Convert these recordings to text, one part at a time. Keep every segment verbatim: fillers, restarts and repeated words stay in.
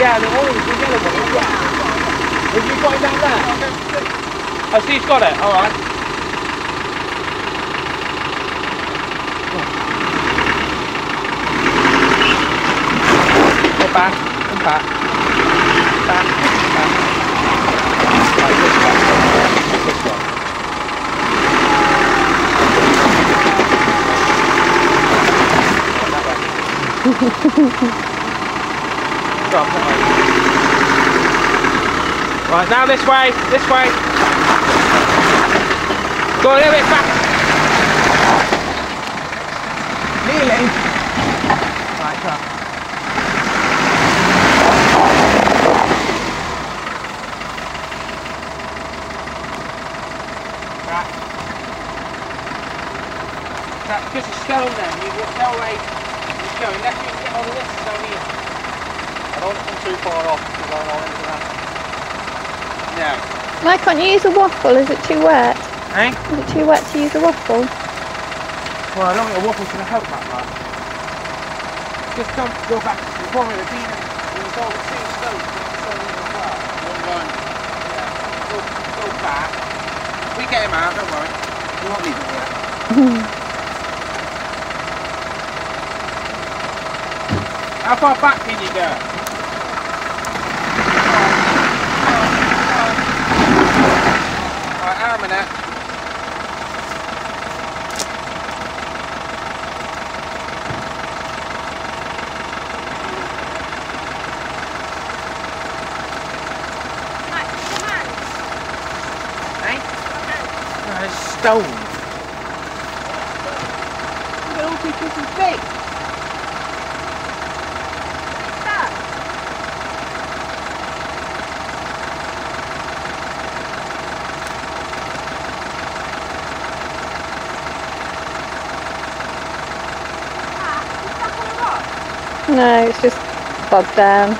Yeah, the orange, the yellow one. Yeah. Have you got it down there? Oh, so he's got it. All right. Go back. Come back. Back. Back. Right, this one. This one. Stop, right, now this way, this way. Go a little bit back. Nearly. Right, come. Right. That's just a stone then. You will tell me. Unless you can get all the list down here. I don't want to come too far off because I don't know into that. No. Why can't you use a waffle? Is it too wet? Eh? Is it too wet to use a waffle? Well, I don't think a waffle's going to help that much. Just don't go back to the corner of the bean and it's all the same stone. One line. Yeah. Go, go back. We get him out, don't worry. We won't leave him here. How far back can you go? Right, hang on a minute. Eh? No, it's stone. Look at all these pieces big. No, it's just bogged down.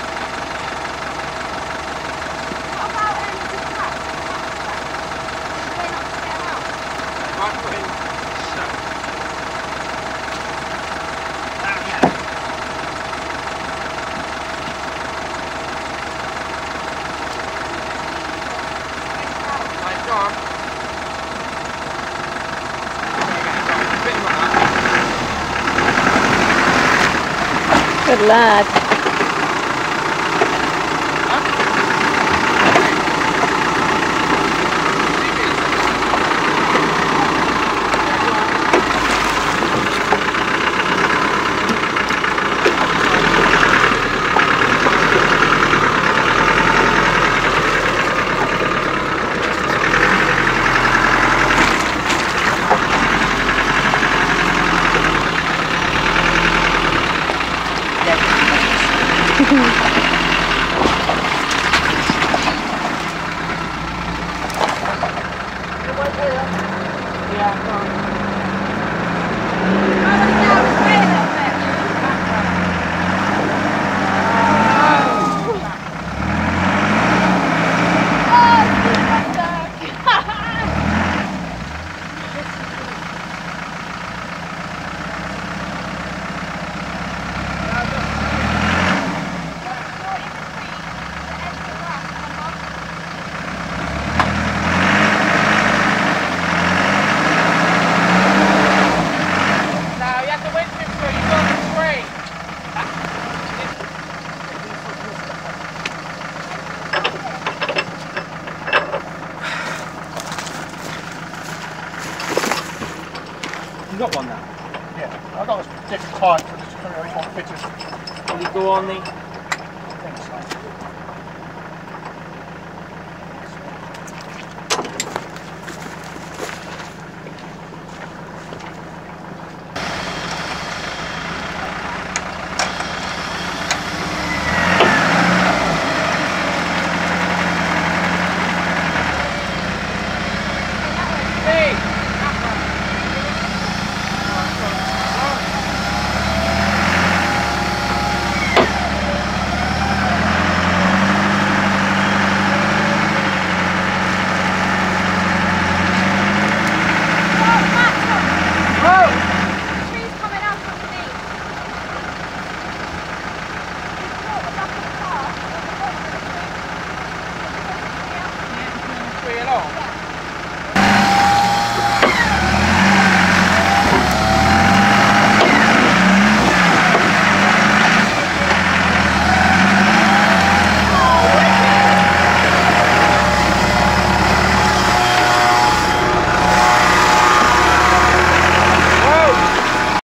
Good lad. You got one now? Yeah, I got a different type, so just tell me which one fits us. Will you go on the... I think so. along.